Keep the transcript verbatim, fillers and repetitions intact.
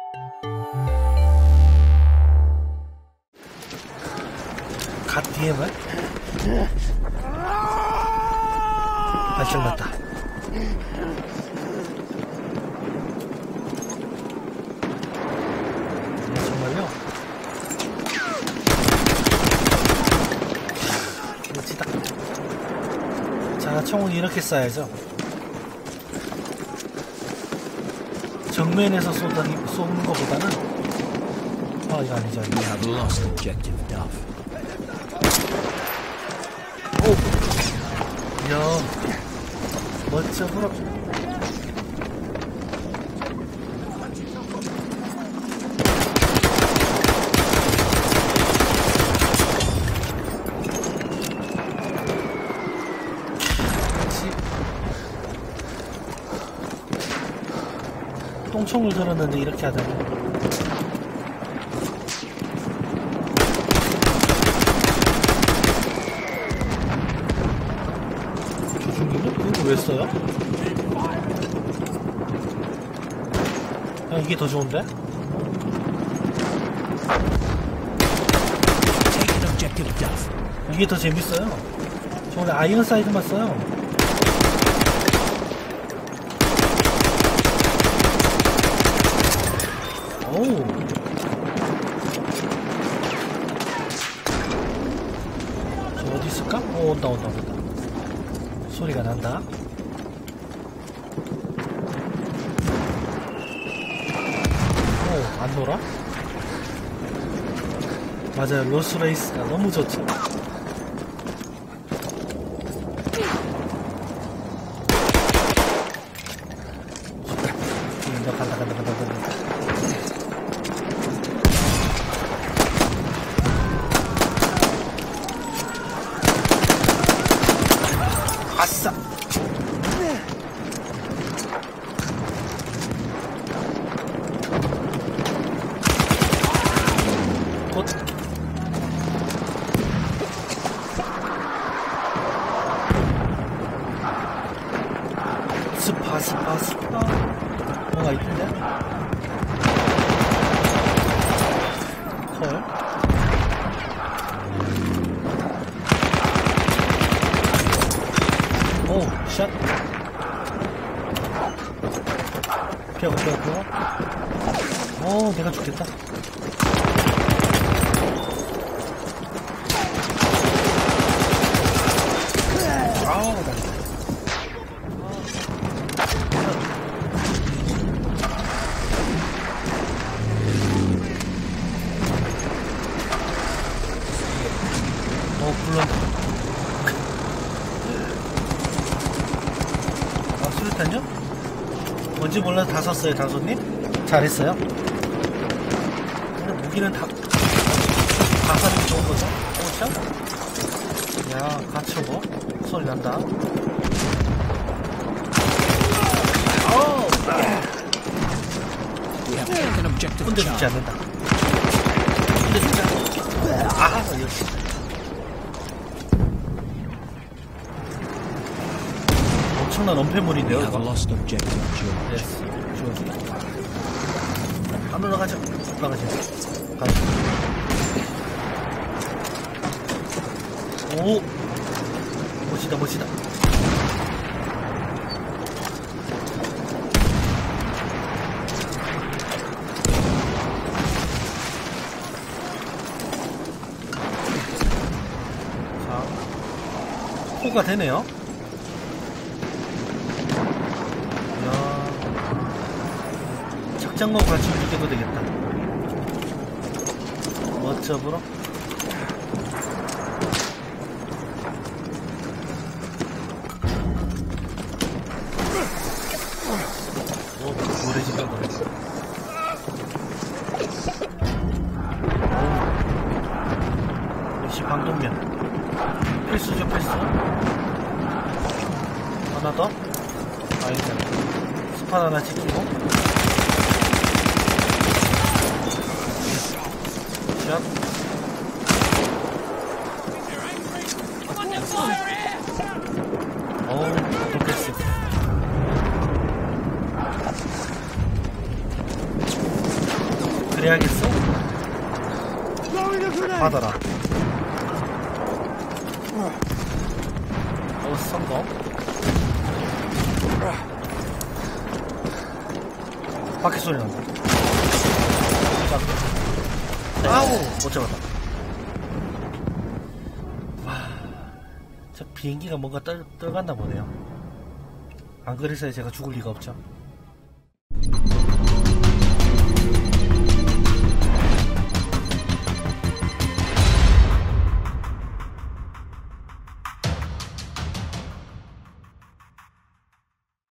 갓 디엠을 발전났다. 정말요? 멋지다. 자, 총은 이렇게 쏴야죠. 정면에서 쏘다니, 쏘는 것보다는 아, 이거 아니죠. We have lost objective Duff. 오! 이야, 멋져, 부럽. 똥총을 들었는데 이렇게 하다니. 왜 써요? 아, 이게 더 좋은데? 이게 더 재밌어요. 저 원래 아이언 사이드만 써요. 오우. 저 어디 있을까? 오, 온다, 온다, 온다. 소리가 난다. 오, 안 놀아? 맞아요. 로스레이스가 너무 좋죠. 간다, 간다, 간다, 간다, 간다. 아싸! 곧 스파 스파 스파 뭐가 있던데? 헐. 오, 샷. 피하고, 피하고, 피하고. 오, 내가 죽겠다. 아우, 나. 어, 불렀네. 수류탄요? 뭔지 몰라서 다 썼어요, 다소님? 잘했어요. 근데 무기는 다, 다 사는 게 좋은 거죠? 오, 참? 야, 갇혀고. 소리 난다. 오! 근데 죽지 않는다. 근데 죽지 않는다. 아, 역시. 엄청난 엄폐물인데요. We have lost objective George. 예스, 주워줘. 안 올라가죠? 올라가죠. 가죠. 오! 멋지다, 멋지다. 자, 호가 되네요. 작장과 같이 묶여도 되겠다. 멋져보러. 오, 모래지가 뭐야. 역시 방독면. 필수죠, 필수. 하나 더. 아이자. 스팟 하나 지키고. 어우, 독했어. 그래야겠어? 받아라. 어, 성공. 바퀴 소리 난다. 아우, 못 잡았다. 와, 저 비행기가 뭔가 떨, 떨간다 보네요. 안 그래서야 제가 죽을 리가 없죠.